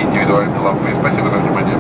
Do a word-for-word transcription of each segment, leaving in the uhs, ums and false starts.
индивидуальной лампой. Спасибо за внимание.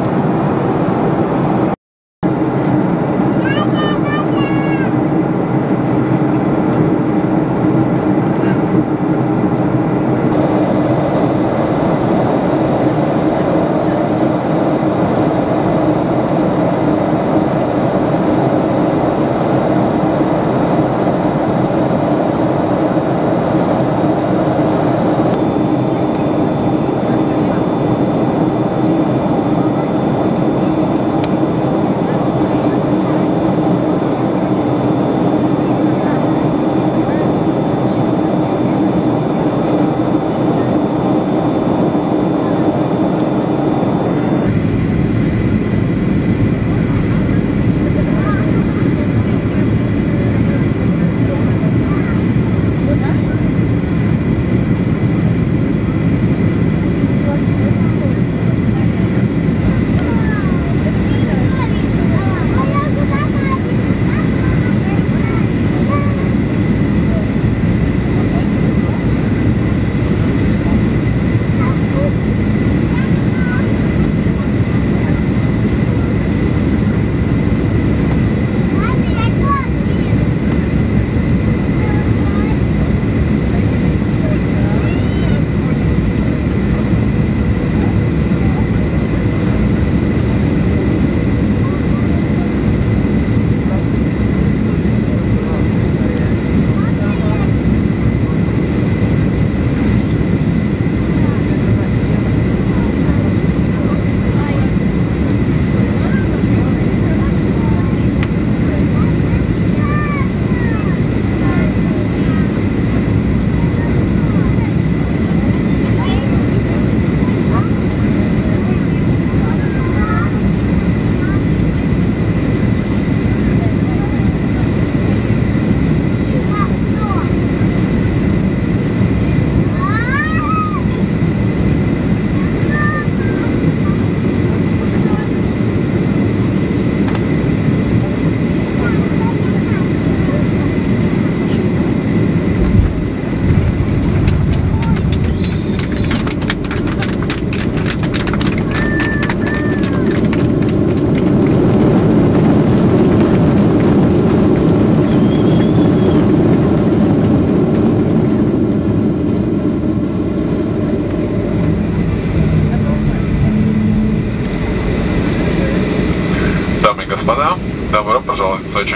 Господа, добро пожаловать в Сочи.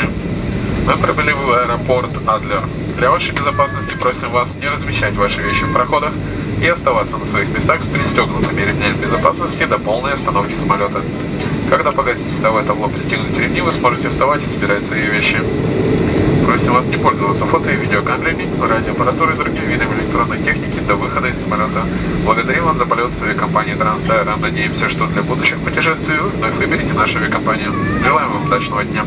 Мы прибыли в аэропорт Адлер. Для вашей безопасности просим вас не размещать ваши вещи в проходах и оставаться на своих местах с пристегнутыми ремнями безопасности до полной остановки самолета. Когда погаснет световое табло «Пристегнуть ремни», вы сможете вставать и собирать свои вещи. Просим вас не пользоваться фото- и видеокамерами, радиоаппаратурой и другими видами электронной техники до выхода из самолета. Благодарим вас за полет с авиакомпанией Трансаэро. Надеемся, что для будущих путешествий вы вновь выберете нашу авиакомпанию. Желаем вам удачного дня.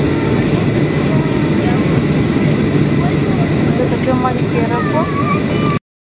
Это такой маленький аэропорт.